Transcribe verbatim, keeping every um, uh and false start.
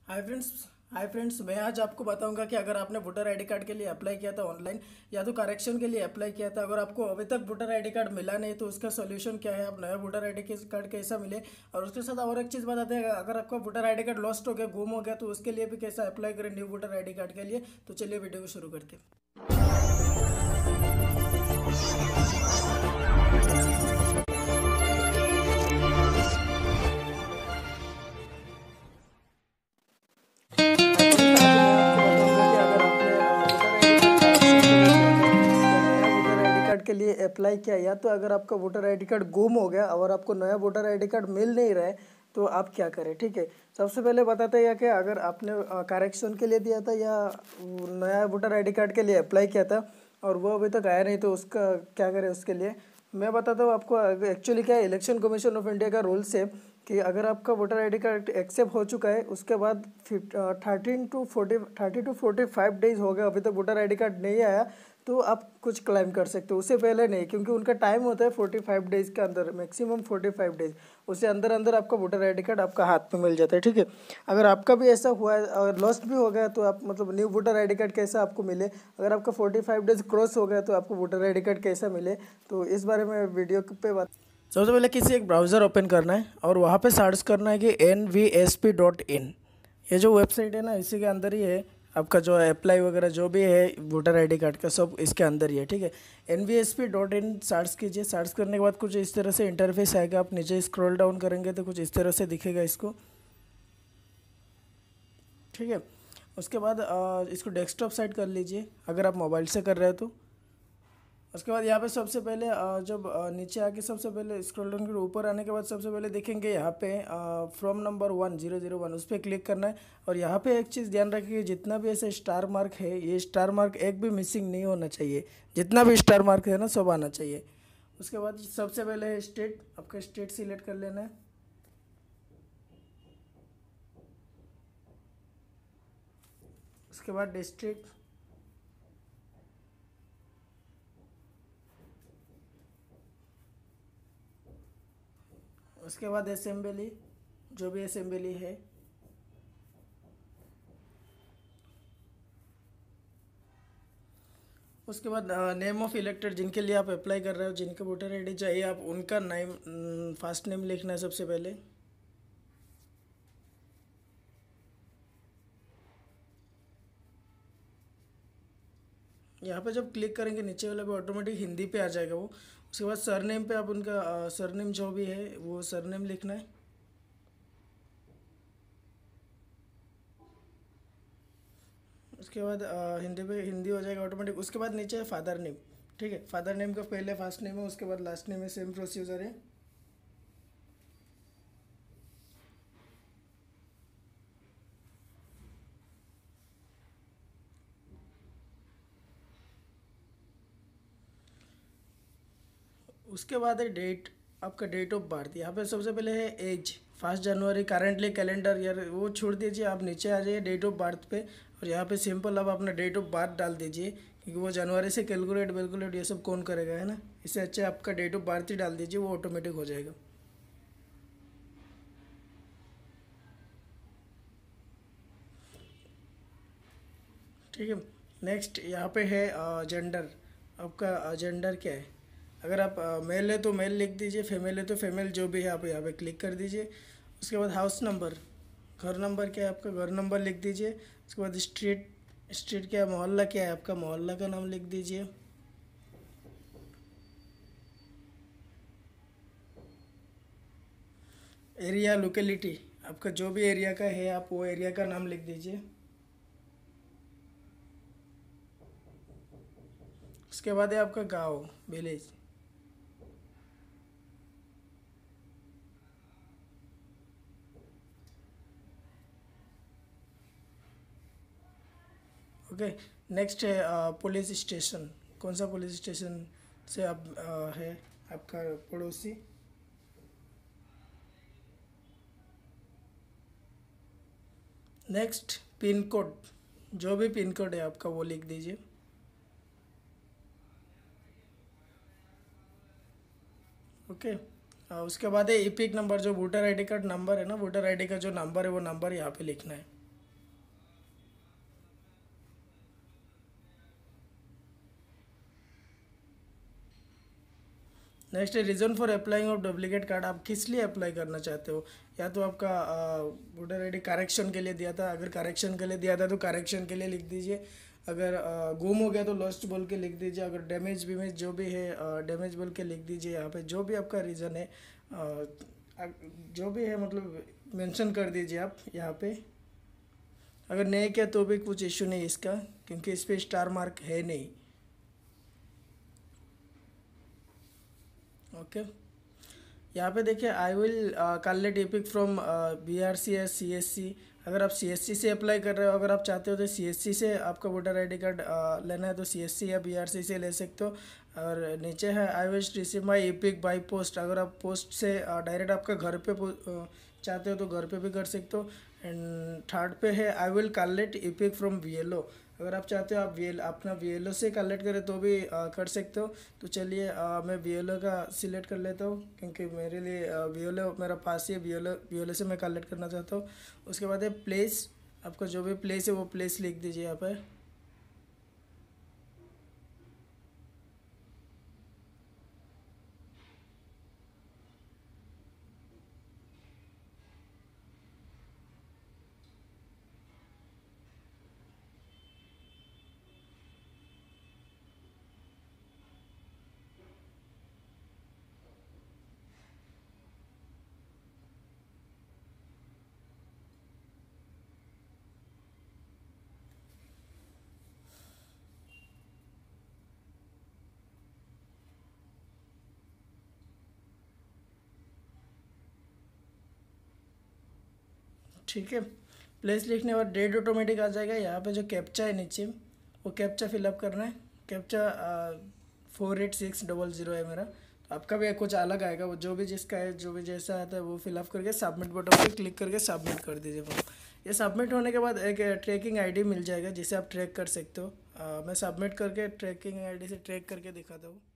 Hi friends hi friends मैं आज आपको बताऊंगा कि अगर आपने वोटर आईडी कार्ड के लिए अप्लाई किया था ऑनलाइन या तो करेक्शन के लिए अप्लाई किया था, अगर आपको अभी तक वोटर आईडी कार्ड मिला नहीं तो उसका सोल्यूशन क्या है, आप नया वोटर आईडी कार्ड कैसा मिले। और उसके साथ और एक चीज़ बताते हैं, अगर आपका वोटर आईडी कार्ड लॉस्ट हो गया, गुम हो गया, तो उसके लिए भी कैसा अप्लाई करें न्यू वोटर आईडी कार्ड के लिए। तो चलिए वीडियो को शुरू करते हैं। हाय फ्रेंड्स, आज मैं आपको बताऊंगा कि अगर आपने वोटर आईडी कार्ड करेक्शन के लिए किया था या नया वोटर आईडी कार्ड के लिए अप्लाई किया, या तो अगर आपका वोटर आईडी कार्ड गुम हो गया और आपको नया वोटर आईडी कार्ड मिल नहीं रहा है तो आप क्या करें। ठीक है, सबसे पहले बताते हैं कि अगर आपने करेक्शन के लिए दिया था या नया वोटर आईडी कार्ड के लिए अप्लाई किया था और वो अभी तक आया नहीं तो उसका क्या करें। उसके लिए मैं बताता हूँ आपको। एक्चुअली क्या है, इलेक्शन कमीशन ऑफ इंडिया का रूल्स है कि अगर आपका वोटर आईडी कार्ड एक्सेप्ट हो चुका है उसके बाद thirteen two forty thirty two forty five days हो गया, अभी तक वोटर आईडी कार्ड नहीं आया, तो आप कुछ क्लेम कर सकते हो। उससे पहले नहीं, क्योंकि उनका टाइम होता है फोर्टी फाइव डेज के अंदर, मैक्सिमम फोर्टी फाइव डेज। उससे अंदर अंदर आपका वोटर आईडी कार्ड आपका हाथ में मिल जाता है। ठीक है, अगर आपका भी ऐसा हुआ है और लॉस्ट भी हो गया तो आप मतलब न्यू वोटर आईडी कार्ड कैसा आपको मिले, अगर आपका फोर्टी फाइव डेज क्रॉस हो गया तो आपको वोटर आईडी कार्ड कैसा मिले, तो इस बारे में वीडियो पे बात। सबसे पहले किसी एक ब्राउज़र ओपन करना है और वहाँ पे सर्च करना है कि N V S P dot in. ये जो वेबसाइट है ना, इसी के अंदर ही है आपका जो अप्लाई वगैरह जो भी है वोटर आईडी कार्ड का, सब इसके अंदर ही है। ठीक है, N V S P dot in search कीजिए। सर्च करने के बाद कुछ इस तरह से इंटरफेस आएगा, आप नीचे स्क्रॉल डाउन करेंगे तो कुछ इस तरह से दिखेगा इसको। ठीक है, उसके बाद अ, इसको डेस्कटॉप साइड कर लीजिए अगर आप मोबाइल से कर रहे हो तो। उसके बाद यहाँ पे सबसे पहले अ, जब अ, नीचे आके सबसे पहले स्क्रॉल डाउन कर ऊपर आने के बाद सबसे पहले देखेंगे यहाँ पे from number one zero zero one, उस पर क्लिक करना है। और यहाँ पे एक चीज़ ध्यान रखिए, जितना भी ऐसे स्टार मार्क है, ये स्टार मार्क एक भी मिसिंग नहीं होना चाहिए। जितना भी स्टार मार्क है ना, सब आना चाहिए। उसके बाद सबसे पहले है स्टेट, आपका स्टेट सिलेक्ट कर लेना है। उसके बाद डिस्ट्रिक्ट, उसके बाद असेंबली, जो भी असेंबली है। उसके बाद नेम ऑफ इलेक्टेड, जिनके लिए आप अप्लाई कर रहे हो, जिनके वोटर आईडी चाहिए, आप उनका नेम, फर्स्ट नेम लिखना है सबसे पहले। यहाँ पे जब क्लिक करेंगे नीचे वाला भी ऑटोमेटिक हिंदी पे आ जाएगा वो। उसके बाद सरनेम पे आप उनका सरनेम जो भी है वो सरनेम लिखना है। उसके बाद अ, हिंदी पे हिंदी हो जाएगा ऑटोमेटिक। उसके बाद नीचे है फादर नेम। ठीक है, फादर नेम का पहले फर्स्ट नेम है, उसके बाद लास्ट नेम है, सेम प्रोसीजर है। उसके बाद है डेट, आपका डेट ऑफ बर्थ। यहाँ पे सबसे पहले है age, first January, currently calendar year वो छोड़ दीजिए, आप नीचे आ जाइए डेट ऑफ बर्थ पे। और यहाँ पे सिंपल आप अपना डेट ऑफ बर्थ डाल दीजिए, क्योंकि वो जनवरी से कैलकुलेट वेलकुलेट ये सब कौन करेगा, है ना। इससे अच्छे आपका डेट ऑफ बर्थ ही डाल दीजिए, वो ऑटोमेटिक हो जाएगा। ठीक है, नेक्स्ट यहाँ पे है जेंडर, आपका जेंडर क्या है। अगर आप मेल है तो मेल लिख दीजिए, फीमेल है तो फीमेल, जो भी है आप यहाँ पे क्लिक कर दीजिए। उसके बाद हाउस नंबर, घर नंबर क्या है आपका, घर नंबर लिख दीजिए। उसके बाद स्ट्रीट, स्ट्रीट क्या है, मोहल्ला क्या है आपका, मोहल्ला का नाम लिख दीजिए। एरिया, लोकेलिटी, आपका जो भी एरिया का है आप वो एरिया का नाम लिख दीजिए। उसके बाद है आपका गांव, विलेज। ओके, नेक्स्ट है पुलिस स्टेशन, कौन सा पुलिस स्टेशन से आप अ, है आपका पड़ोसी। नेक्स्ट पिन कोड, जो भी पिन कोड है आपका वो लिख दीजिए। ओके, अ, उसके बाद है ईपिक नंबर, जो वोटर आईडी कार्ड नंबर है ना, वोटर आईडी का जो नंबर है वो नंबर यहाँ पे लिखना है। नेक्स्ट है reason for applying of duplicate card. आप किस लिए अप्लाई करना चाहते हो? या तो आपका वोटर आई डी करेक्शन के लिए दिया था, अगर करेक्शन के लिए दिया था तो करेक्शन के लिए लिख दीजिए। अगर गुम हो गया तो लॉस्ट बोल के लिख दीजिए। अगर डैमेज विमेज जो भी है डैमेज बोल के लिख दीजिए। यहाँ पे जो भी आपका रीज़न है आ, जो भी है मतलब मेंशन कर दीजिए आप यहाँ पे। अगर नहीं किया तो भी कुछ इशू नहीं इसका, क्योंकि इस पर स्टार मार्क है नहीं। Okay okay. यहाँ पे देखिए I will collect EPIC from B R C S C S C. अगर आप सी एस सी से अप्लाई कर रहे हो, अगर आप चाहते हो तो सी एस सी से आपका वोटर आईडी कार्ड लेना है तो सी एस सी या बी आर सी से ले सकते हो। और नीचे है I will receive my EPIC by post. अगर आप पोस्ट से डायरेक्ट uh, आपका घर पे uh, चाहते हो तो घर पे भी कर सकते हो। एंड थर्ड पे है I will collect EPIC from V L O. अगर आप चाहते हो आप वी एल अपना वी एल ओ से कलेक्ट करें तो भी आ, कर सकते हो। तो चलिए मैं वी एल ओ का सिलेक्ट कर लेता हूँ, क्योंकि मेरे लिए वी एल ओ मेरा पास ही है। V L O V L O से मैं कलेक्ट करना चाहता हूँ। उसके बाद है प्लेस। आपका जो भी प्लेस है वो प्लेस लिख दीजिए यहाँ पर। ठीक है, प्लेस लिखने के बाद डेट ऑटोमेटिक आ जाएगा। यहाँ पे जो कैप्चा है नीचे वो कैप्चा फिलअप करना है। Captcha four eight six double zero है मेरा। तो आपका भी कुछ अलग आएगा, वो जो भी जिसका है जो भी जैसा आता है वो फिलअप करके सबमिट बटन पे क्लिक करके सबमिट कर दीजिए। ये सबमिट होने के बाद एक ट्रैकिंग आईडी मिल जाएगा जिसे आप ट्रैक कर सकते हो। आ, मैं सबमिट करके ट्रैकिंग आईडी से ट्रैक करके दिखाता हूँ।